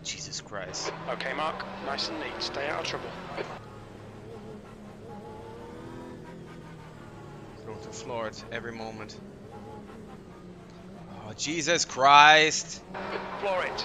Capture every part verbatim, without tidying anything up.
Jesus Christ. Okay, Mark, nice and neat. Stay out of trouble. Going to floor it every moment. Oh, Jesus Christ! Floor it.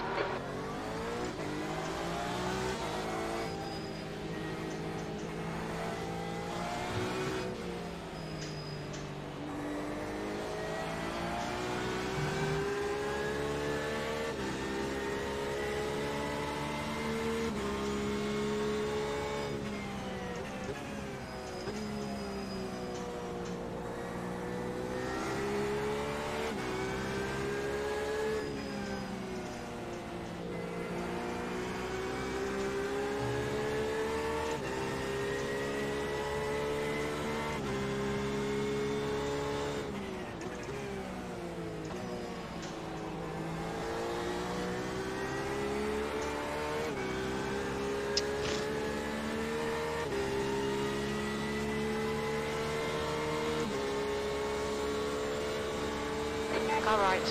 Car right.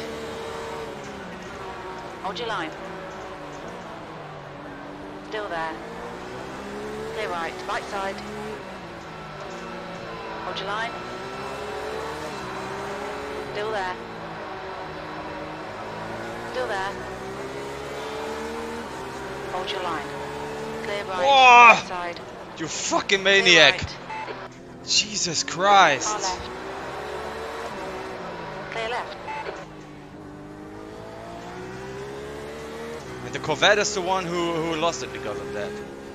Hold your line. Still there. Clear right. Right side. Hold your line. Still there. Still there. Hold your line. Clear right. Whoa! Right side. You fucking Clear maniac! right. Jesus Car Christ! left. Clear left. And the Corvette is the one who, who lost it because of that.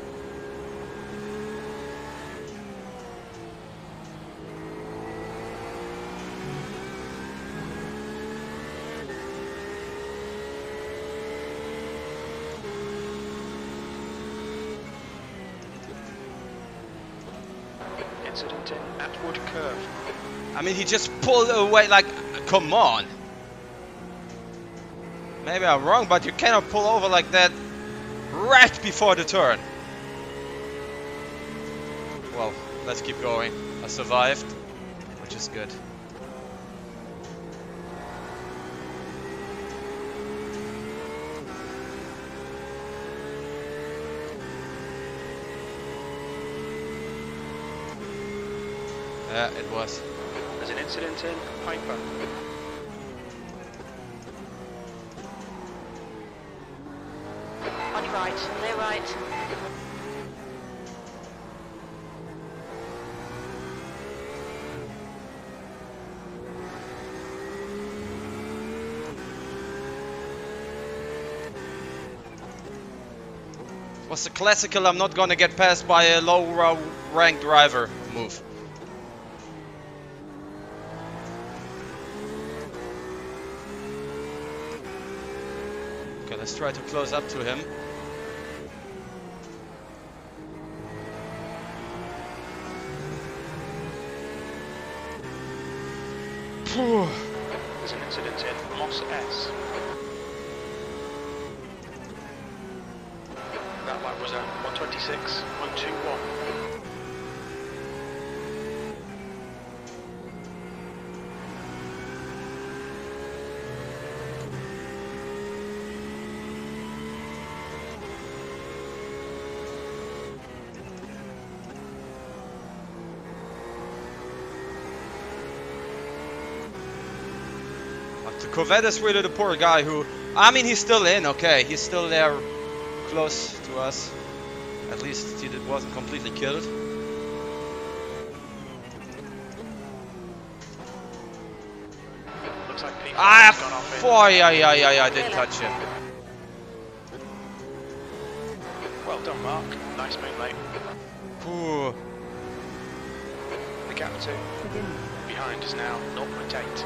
Incident in Atwood Curve. I mean, he just pulled away, like, come on. Maybe I'm wrong, but you cannot pull over like that right before the turn. Well, let's keep going. I survived, which is good. Yeah, it was. There's an incident in Piper. On your right. Clear right. Was the classical I'm not gonna get passed by a low ranked driver move. Okay, let's try to close up to him. There's an incident in Moss S. That lap was at one twenty-six point two one. The Corvette is really the poor guy who... I mean, he's still in, okay. He's still there close to us. At least he wasn't completely killed. Looks like P Ah, has gone off in. boy, yeah, yeah, yeah, yeah, I did touch him. Well done, Mark. Nice move, mate. Ooh. The gap to behind is now zero point eight.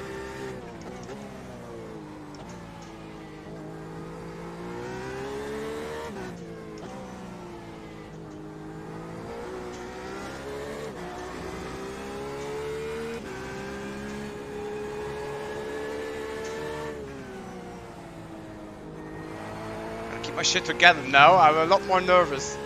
Keep my shit together now, I'm a lot more nervous.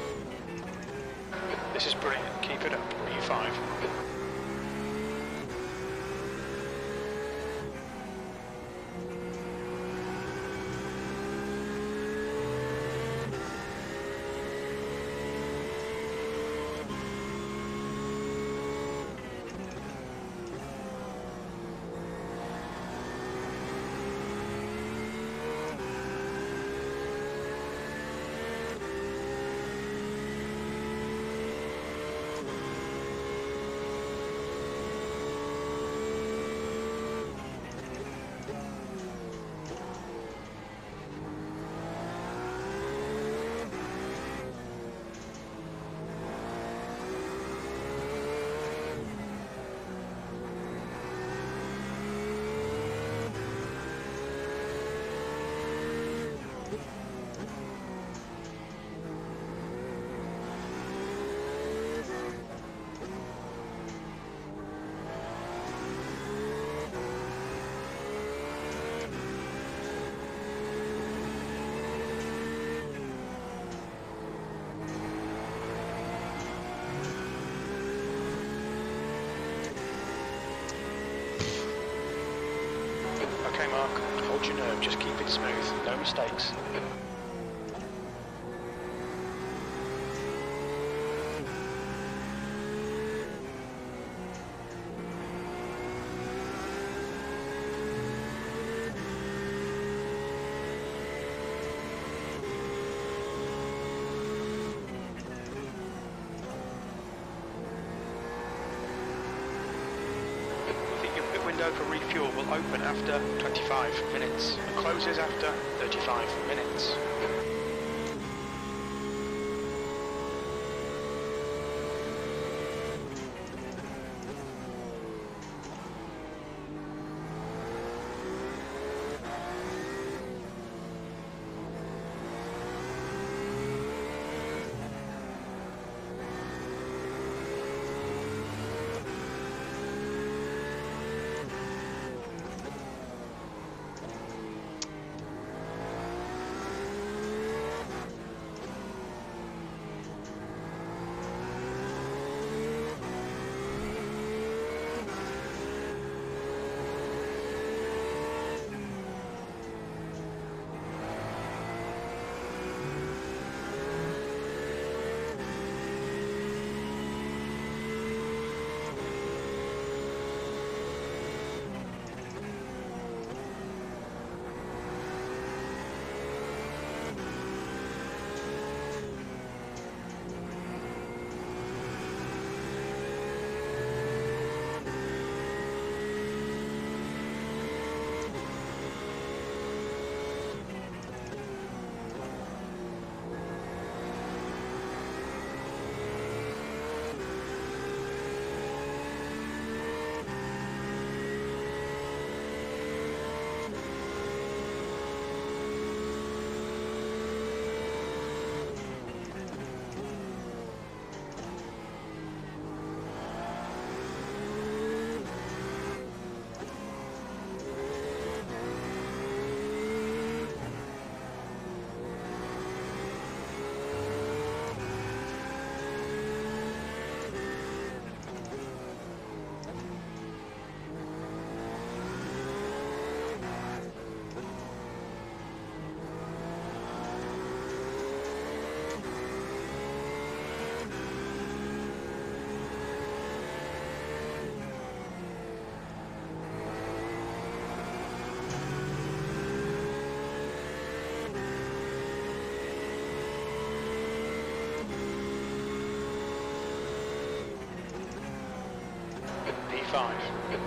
This is brilliant. Keep it up. P five. Mark. Hold your nerve, just keep it smooth. No mistakes. Window for refuel will open after twenty-five minutes and closes after thirty-five minutes. P five.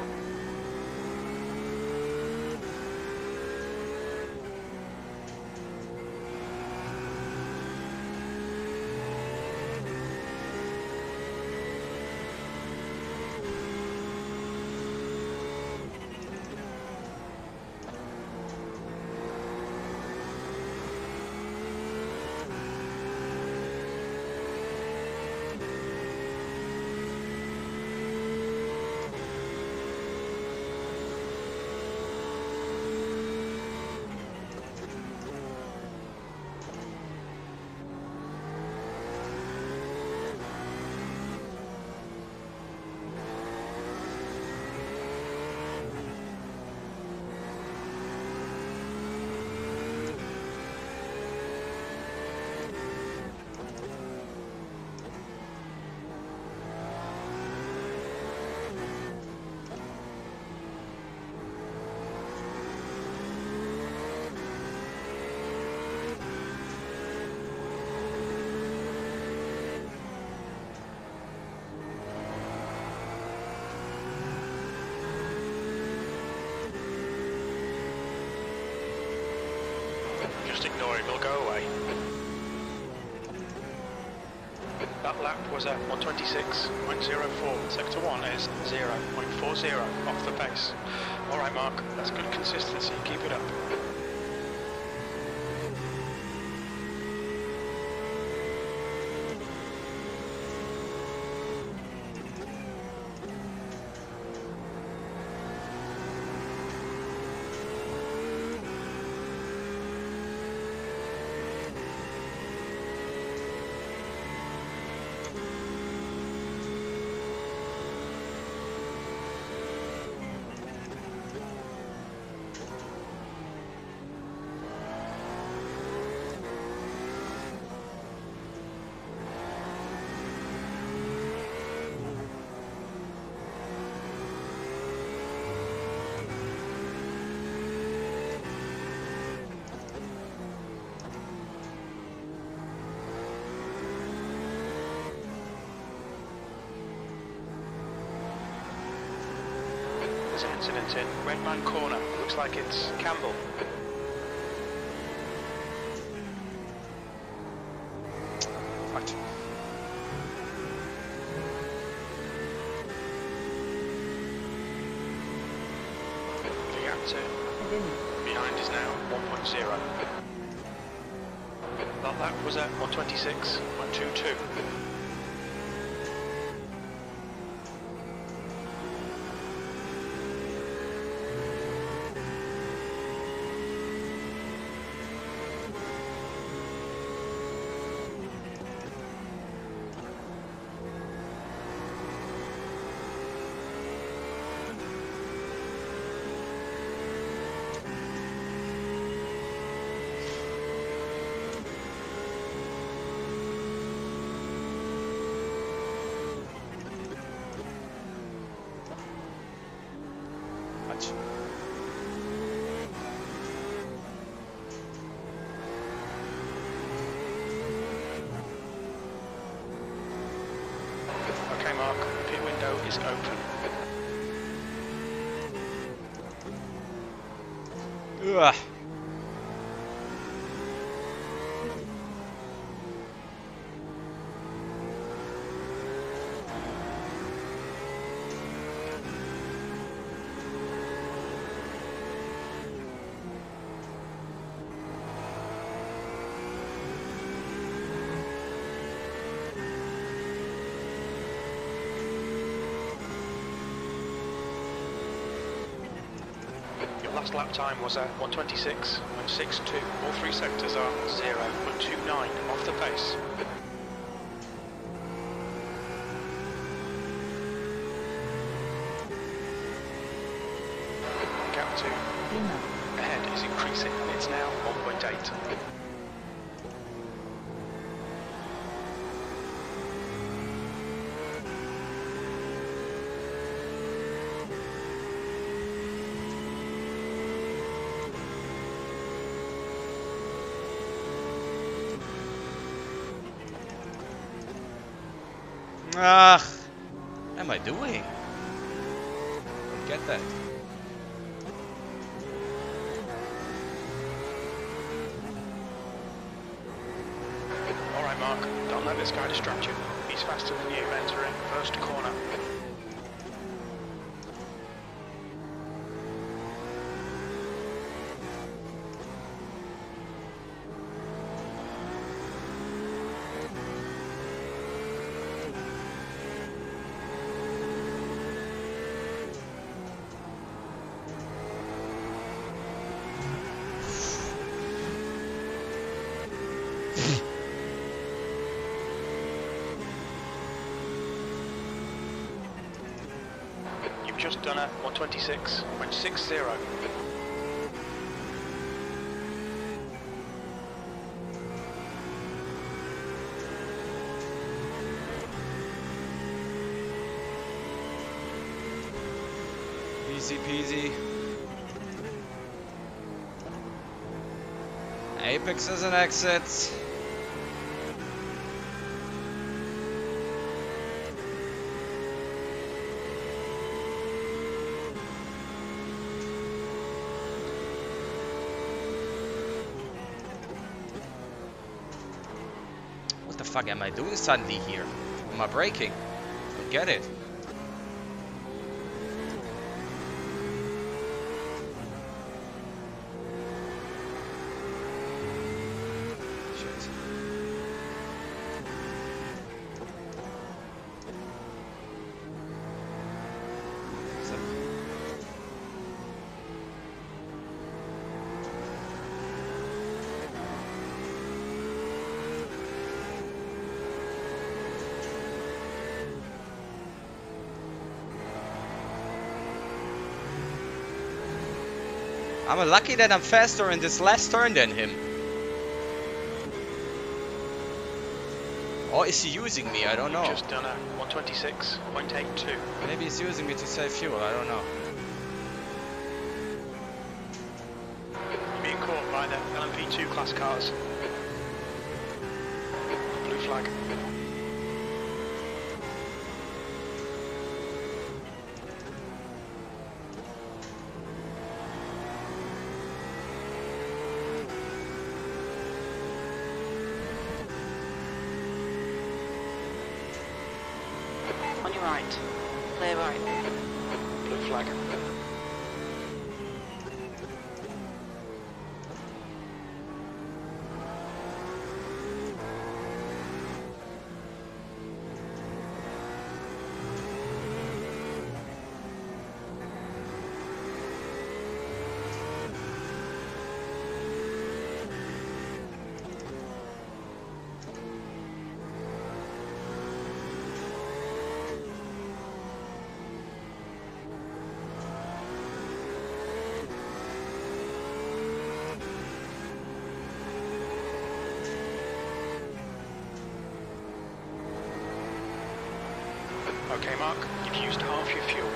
Just ignore it, it'll go away. That lap was at one twenty-six point zero four. Sector one is zero point four zero off the pace. Alright Mark, that's good consistency, keep it up. There's an incident in Redman Corner. Looks like it's Campbell. Right. The gap to behind is now one point zero. That lap was at one twenty-six point two two. Much. Okay, Mark, pit window is open. Ugh. Your last lap time was at one twenty-six point six two. All three sectors are zero point two nine off the pace. Gap two ahead is increasing. It's now one point eight. Ah, what am I doing? Get that. Alright, Mark, don't let this guy distract you. He's faster than you entering first corner. You've just done a one twenty-six point six zero. Easy peasy. Apex is an exit. What the fuck am I doing suddenly here? Am I braking? Don't get it. I'm lucky that I'm faster in this last turn than him. Or is he using me? I don't know. Just done a one twenty-six point eight two. Maybe he's using me to save fuel, I don't know. You're being caught by the L M P two class cars. Blue flag. right. Clear right. Blue flag. Okay, Mark, you've used half your fuel.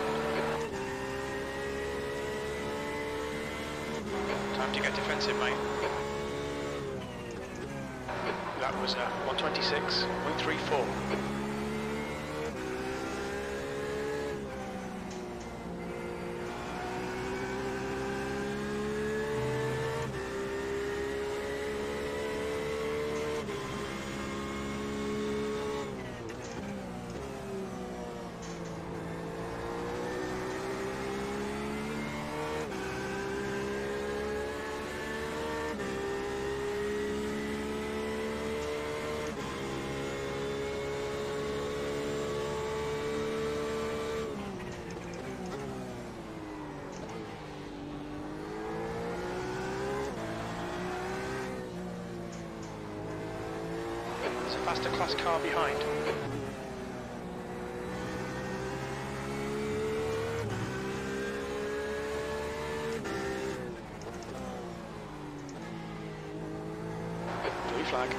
Time to get defensive, mate. That was uh, one twenty-six point three four. There's a faster class car behind. Blue flag.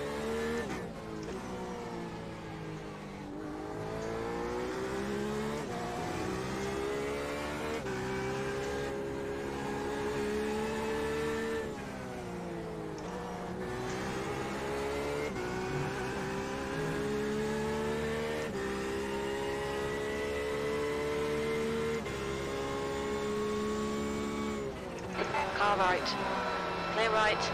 Car right. Clear right.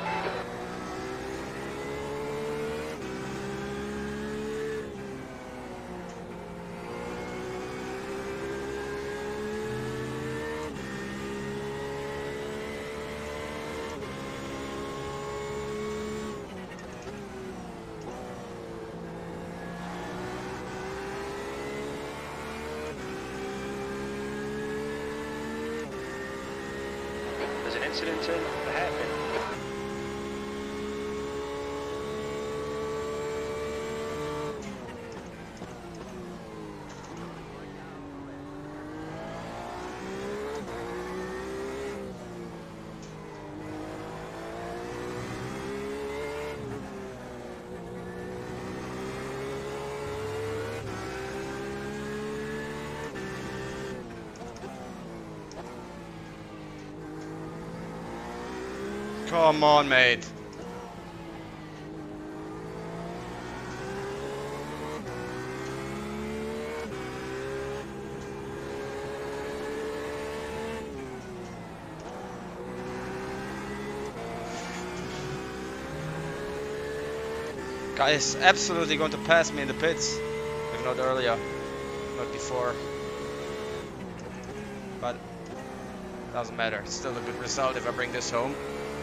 There's an incident in the hairpin. Come on, mate. Guy is absolutely going to pass me in the pits, if not earlier, not before. But doesn't matter. It's still a good result if I bring this home.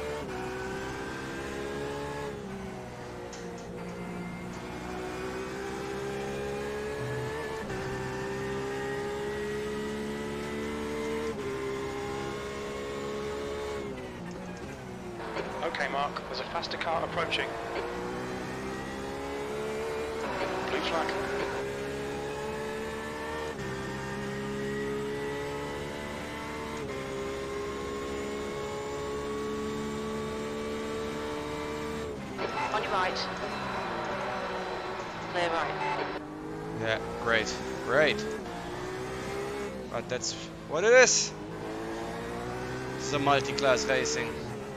Okay, Mark, there's a faster car approaching. Blue flag. On your right. Clear right. Yeah, great, great. But that's what it is. It's a multi-class racing.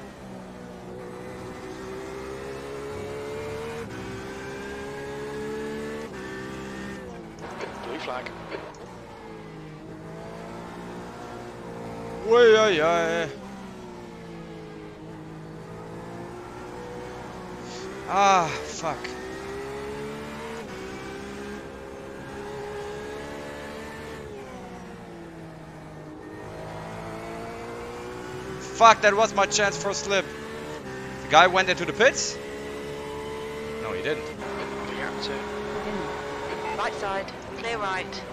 Blue flag. Way, ay, ay. Ah, fuck. fuck, that was my chance for a slip. The guy went into the pits? No, he didn't. You have to. Right side, clear right.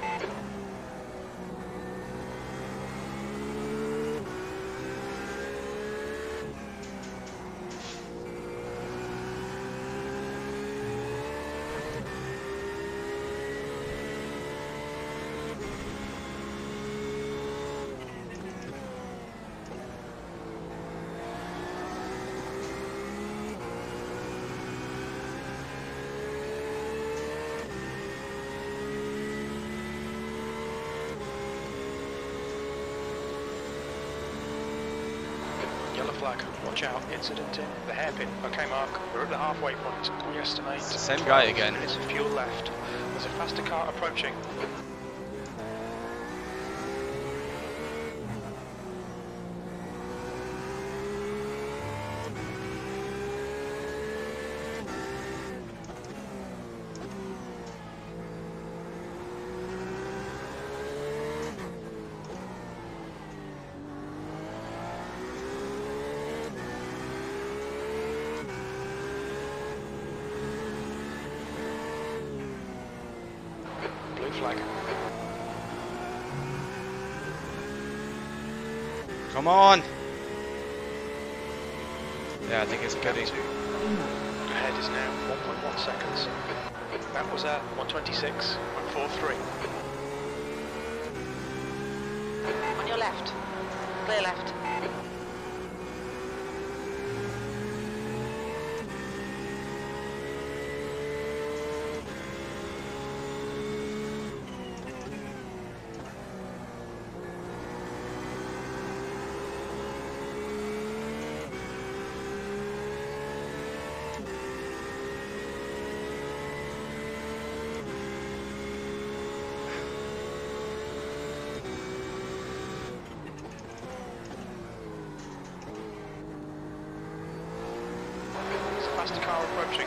Yellow flag. Watch out. Incident in the hairpin. Okay, Mark. We're at the halfway point. We estimate It's the same guy again. minutes of fuel left. There's a faster car approaching. Blue flag. Come on! Yeah, I think it's pitting. Ahead is now one point one seconds. That was at one twenty-six point four three. On your left. Clear left. There's a faster car approaching.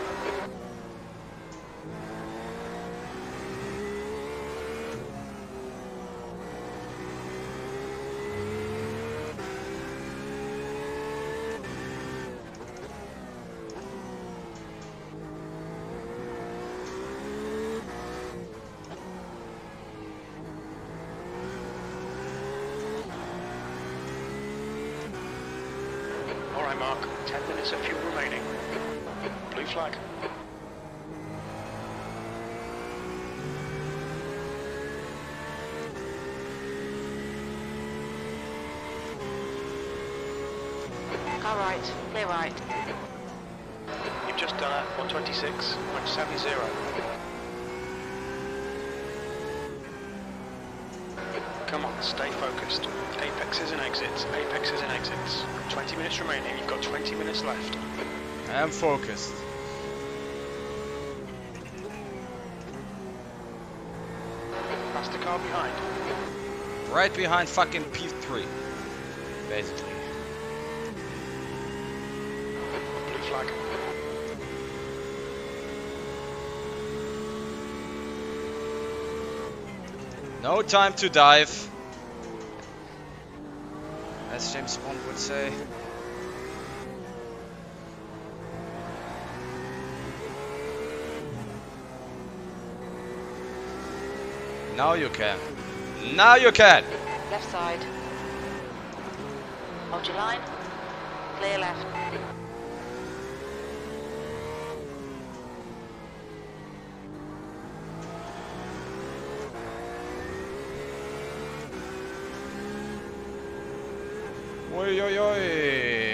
Alright, Mark. Ten minutes of fuel remaining. Blue flag. Car right, clear right. You've just done at one twenty-six point seven zero. Come on, stay focused. Apexes and exits, apexes and exits. twenty minutes remaining, you've got twenty minutes left. I am focused. Faster car behind. Right behind fucking P three. Basically. Blue flag. No time to dive. As James Bond would say. Now you can. Now you can. Left side. Hold your line. Clear left. Oi, oi, oi.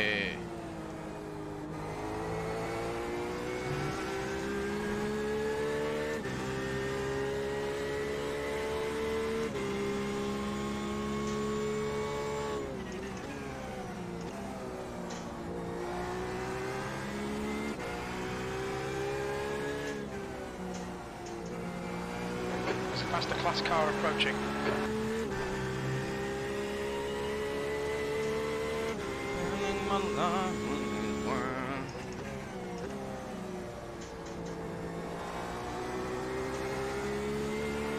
There's a faster class car approaching.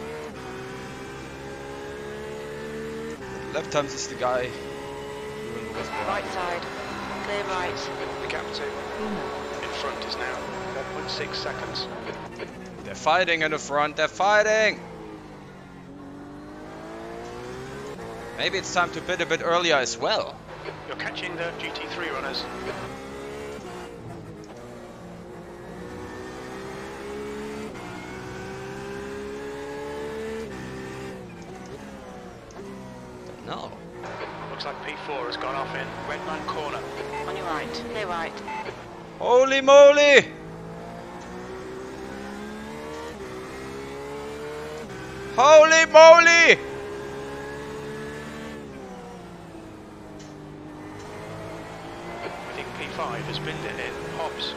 Left times is the guy doing Right side. Clear right. The gap to in front is now one point six seconds. They're fighting in the front, they're fighting! Maybe it's time to pit a bit earlier as well. You're catching the G T three runners. No. Looks like P four has gone off in red line corner. On your right. Clear right. Holy moly! Holy moly! I think P five has binned it in Hobbs.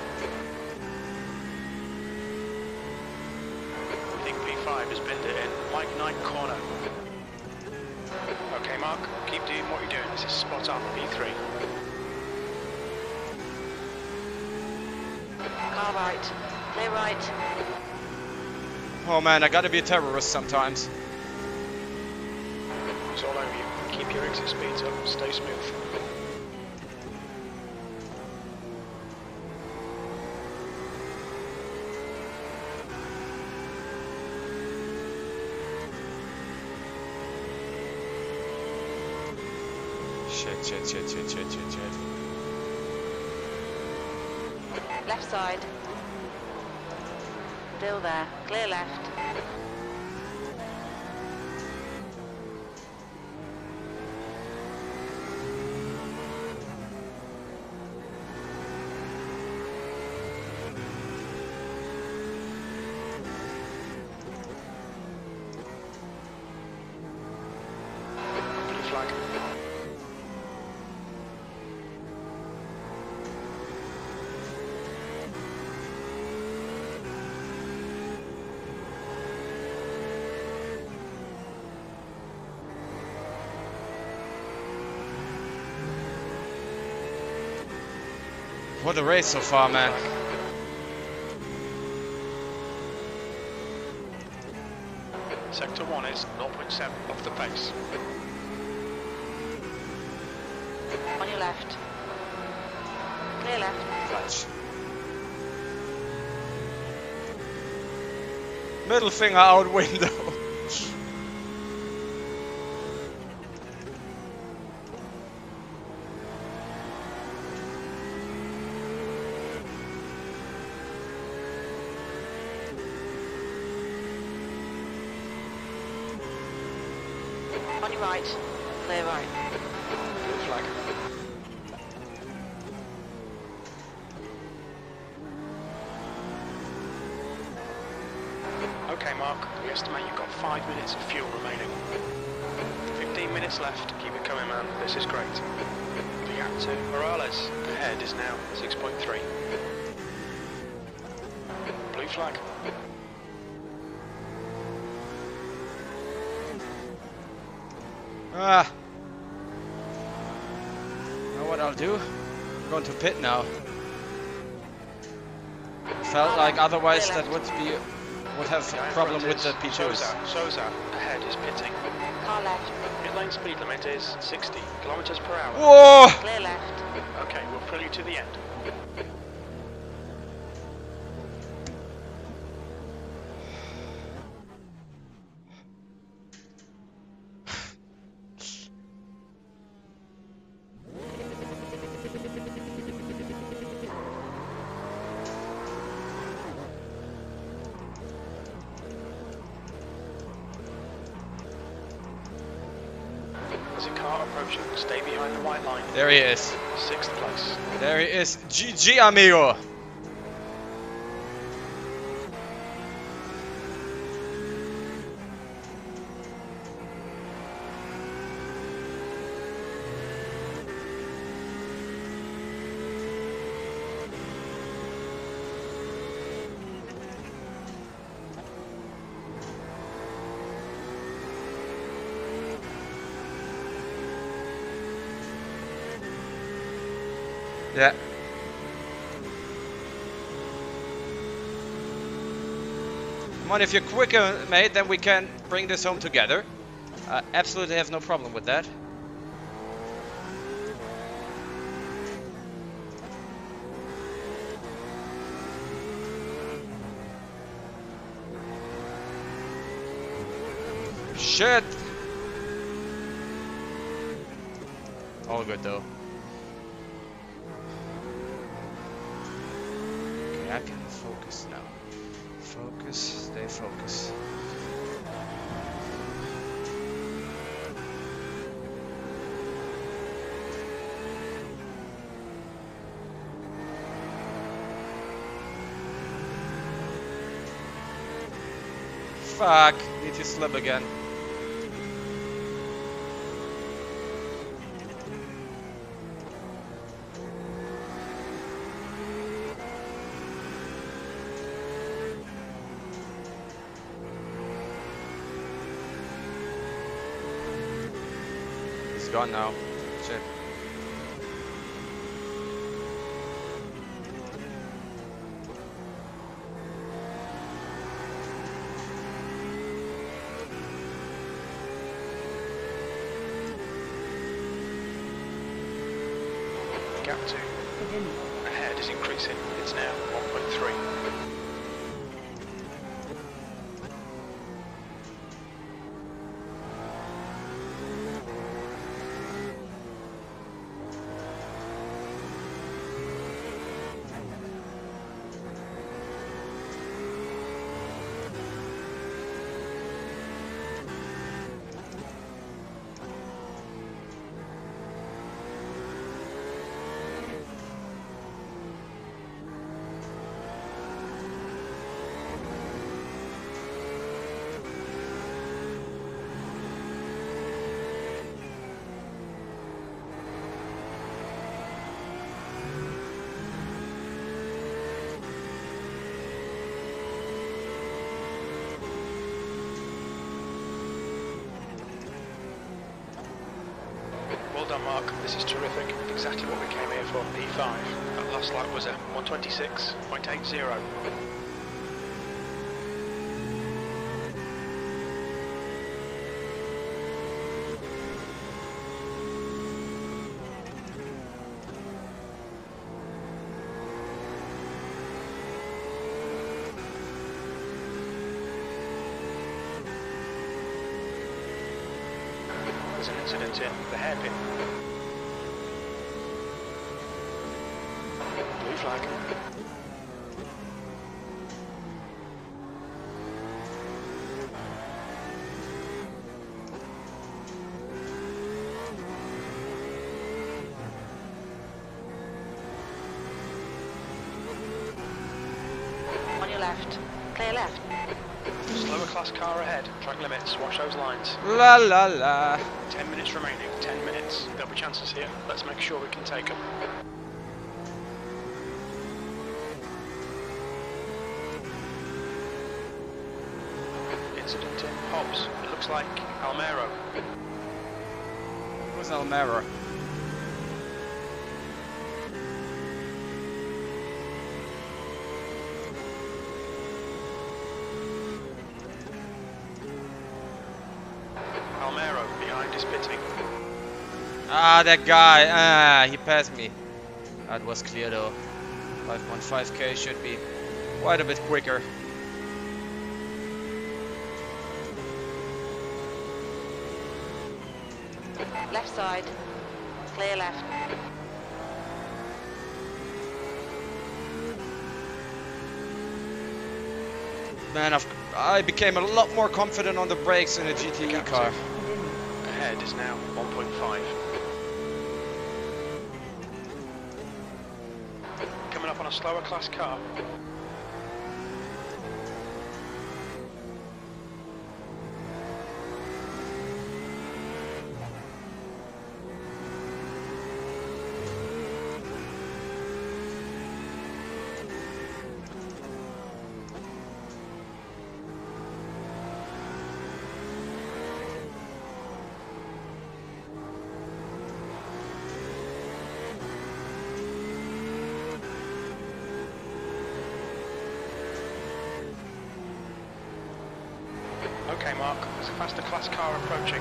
I think P five has binned it in Mike Knight corner. Okay, Mark, keep doing what you're doing. This is spot on, P three. Car right. Clear right. Oh man, I gotta be a terrorist sometimes. It's all over you. Keep your exit speeds up. Stay smooth. Shit, shit, shit, shit, shit, shit, shit. Left side. Still there. Clear left. Blue flag. What a race so far, man. Sector one is zero point seven off the pace. On your left. Clear left. Clutch. Middle finger out window. On your right. Clear right. Blue flag. Okay, Mark, we estimate you've got five minutes of fuel remaining. fifteen minutes left. Keep it coming, man. This is great. The gap to Morales ahead is now six point three. Blue flag. Ah. Know what I'll do? I'm going to pit now. Felt like otherwise that would be would have a problem with the P twos. Souza, Souza ahead is pitting. Car left. Mid lane speed limit is sixty kilometers per hour. Whoa! Clear left. Okay, we'll pull you to the end. There's a car approaching. Stay behind the white line. There he is. Sixth place. There he is. G G, amigo. Yeah. Come on, if you're quicker, mate, then we can bring this home together. I absolutely have no problem with that. Shit! All good though. Okay, I can focus now. Focus, stay focused. Fuck, need to slip again. He's gone now. Shit. Gap two. Ahead is increasing. It's now one point three. Well done, Mark. This is terrific. Exactly what we came here for. P five. That last lap was a one twenty-six point eight zero. There's an incident in the hairpin. Blue flag. On your left. Clear left. Slower class car ahead. Track limits. Watch those lines. La la la. Ten minutes remaining. Ten minutes. There'll be chances here. Let's make sure we can take them. Incident in Hobbs. It looks like Almero. Who's Almera? Almero behind is pitting. Ah, that guy. Ah, he passed me. That was clear though. five point five K should be quite a bit quicker. Left side. Clear left. Man, I've, I became a lot more confident on the brakes in a G T E car. Ahead is now one point five. Coming up on a slower class car. Okay, Mark, there's a faster class car approaching.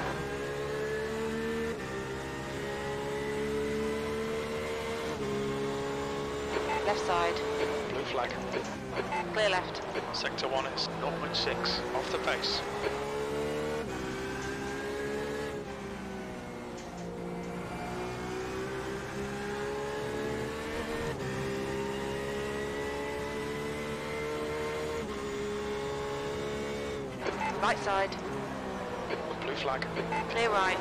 Left side. Blue flag. Clear left. Sector one is zero point six, off the pace. right side. Blue flag. Clear right.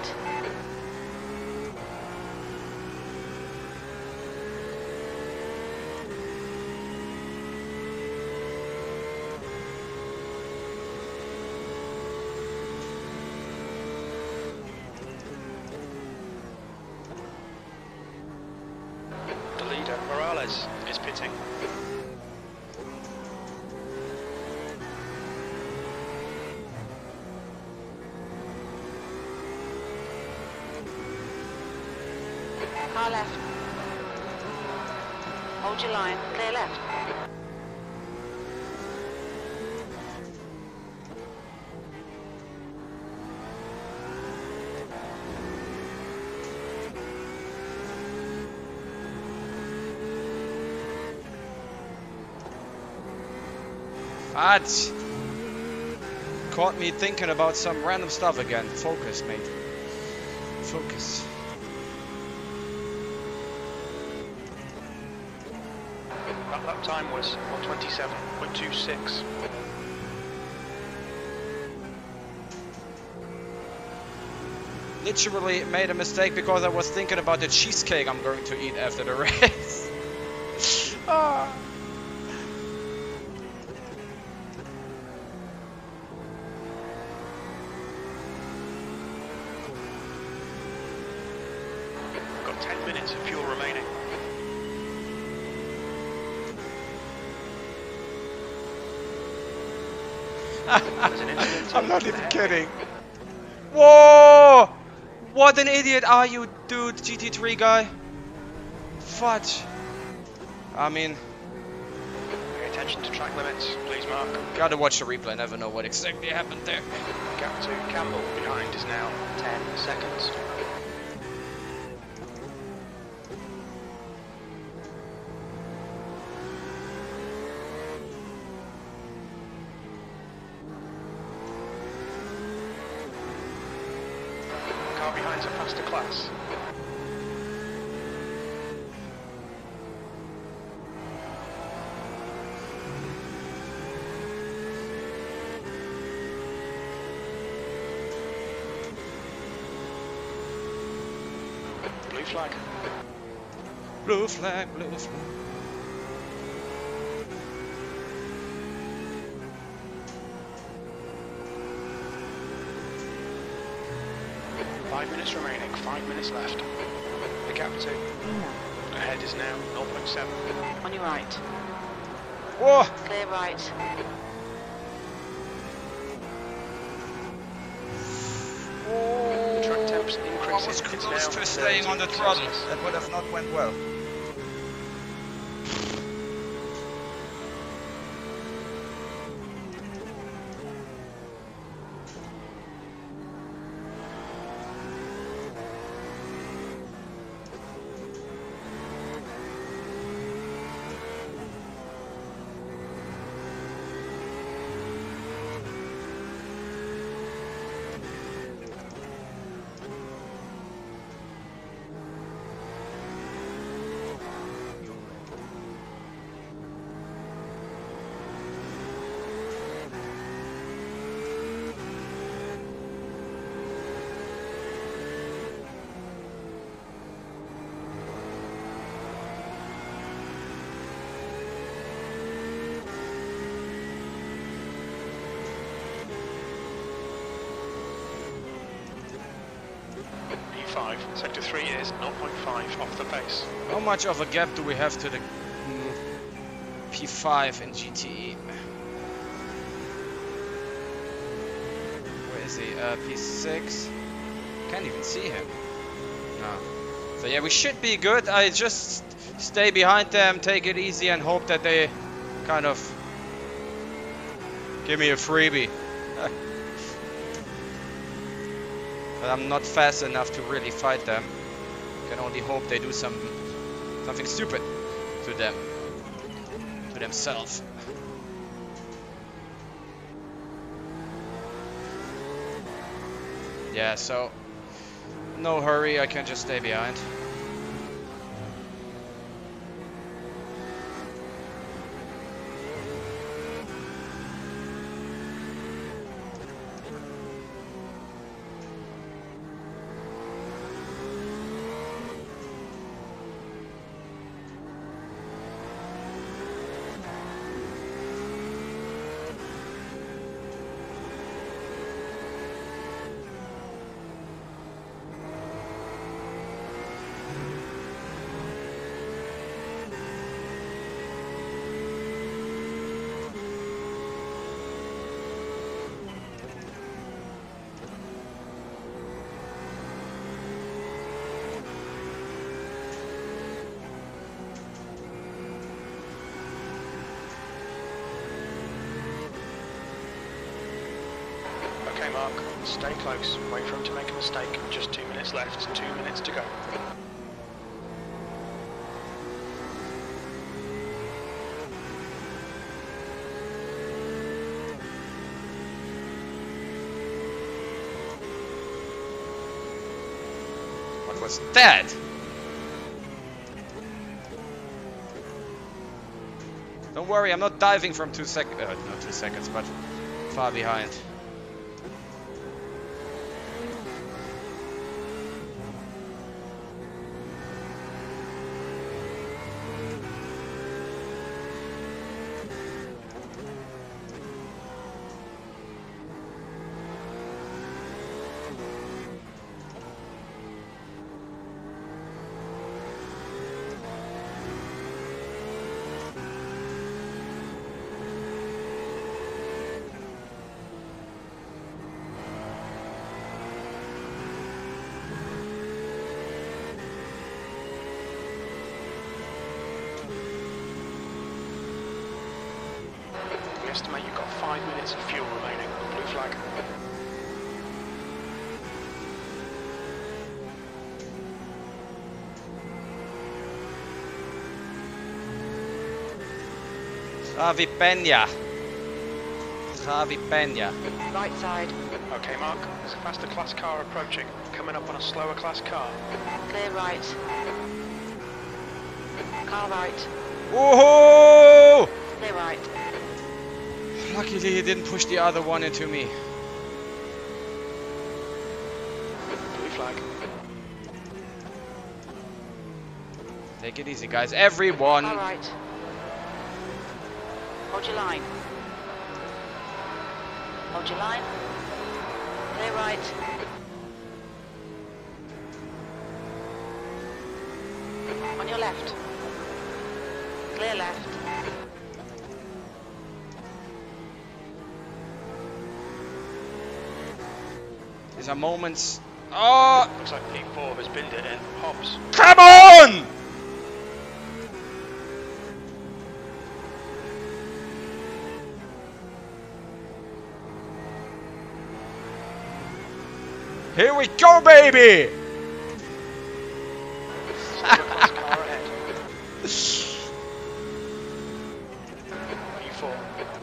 The leader, Morales, is pitting. Car left. Hold your line. Clear left. Fudge! Caught me thinking about some random stuff again. Focus, mate. Focus. That lap time was one twenty-seven point two six. Literally made a mistake because I was thinking about the cheesecake I'm going to eat after the race. Ah. Got ten minutes of fuel remaining. There's an incident. I'm not even kidding. Whoa! What an idiot are you, dude, G T three guy? Fudge. I mean, Pay attention to track limits, please, Mark. gotta watch the replay, never know what exactly happened there. Gap to Campbell behind is now ten seconds. Car behind's a faster class. Blue flag. Blue flag, blue flag. Five minutes remaining, five minutes left. The gap to ahead is now zero point seven. On your right. Whoa! Clear right. The track temps I increasing. was It's close now to staying on the thirty throttle. Celsius. That would have not went well. P five, sector three is zero point five off the pace. How much of a gap do we have to the mm, P five in G T E? Where is he? Uh, P six? Can't even see him. No. So yeah, we should be good. I just stay behind them, take it easy, and hope that they kind of give me a freebie. But I'm not fast enough to really fight them. Can only hope they do some something stupid to them, to themselves. Yeah, so no hurry, I can just stay behind. Mark. Stay close. Wait for him to make a mistake. Just two minutes left. Two minutes to go. What was that? Don't worry, I'm not diving from two seconds. Uh, not two seconds, but far behind. Estimate you've got five minutes of fuel remaining. Blue flag. Javi Peña. Javi Peña. Right side. Okay, Mark. There's a faster class car approaching. Coming up on a slower class car. Clear right. Car right. Woohoo! Clear right. Luckily he didn't push the other one into me. Blue flag. Take it easy, guys. Everyone. Car right. Hold your line. Hold your line. Clear right. On your left. Clear left. These are moments. Oh! Looks like P four has binned it in. Hobbs. Come on! Here we go, baby! Slower class car ahead. P four.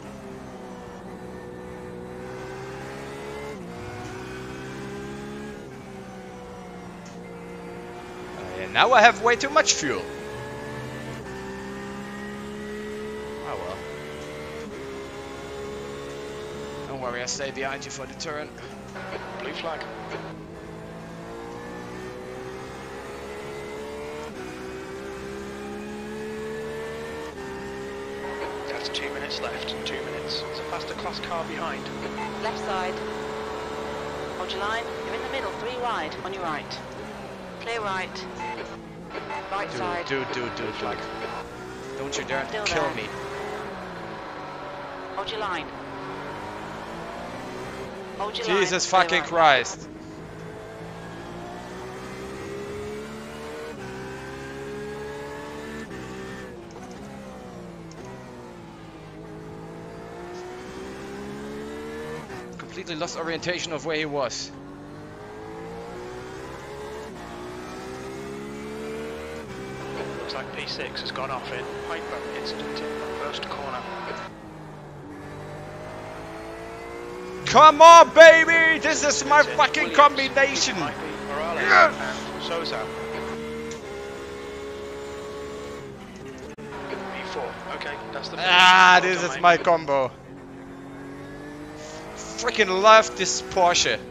And now I have way too much fuel. Oh well. Don't worry, I stay behind you for the turn. Blue flag. That's two minutes left. Two minutes. There's a faster class car behind. Left side. Hold your line. You're in the middle. Three wide. On your right. Clear right. Right side. Dude, dude, dude, dude. Don't you dare Still kill there. me. Hold your line. Hold your Jesus line. fucking Clear right. Christ. Completely lost orientation of where he was. Looks like P six has gone off in hyper incident in first corner. Come on, baby! This is my That's it. fucking Williams. combination! Might be Morales Yes. and Sousa. P four. Okay, that's the Ah, finish. this Well is done, my mate. combo. Freaking love this Porsche.